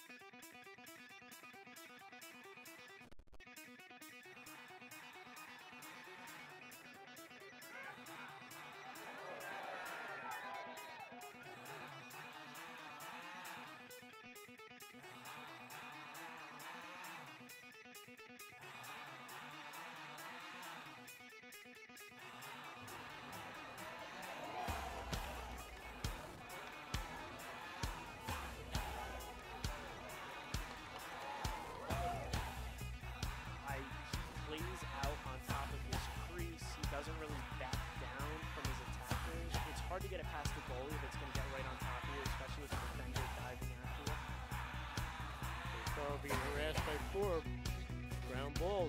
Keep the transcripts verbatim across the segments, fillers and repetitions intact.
Out on top of his crease. He doesn't really back down from his attackers. It's hard to get it past the goalie that's going to get right on top of you, especially with the defender diving after you. Corb being harassed by Corb. Ground ball.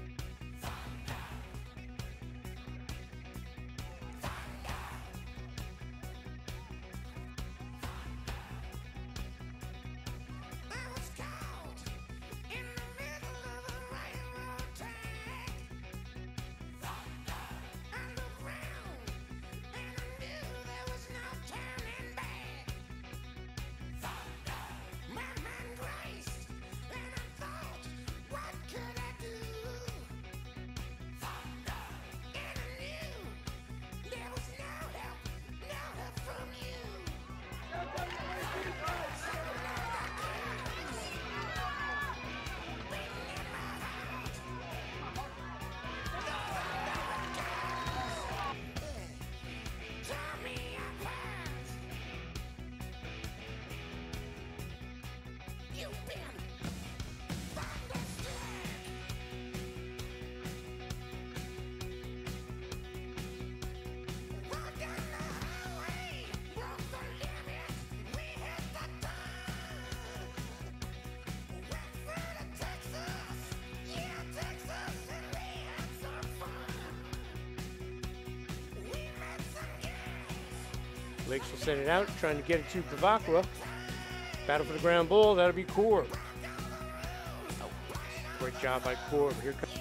Lakes will send it out, trying to get it to Bavakwa. Battle for the ground ball, that'll be Corb. Great job by Corb. Here comes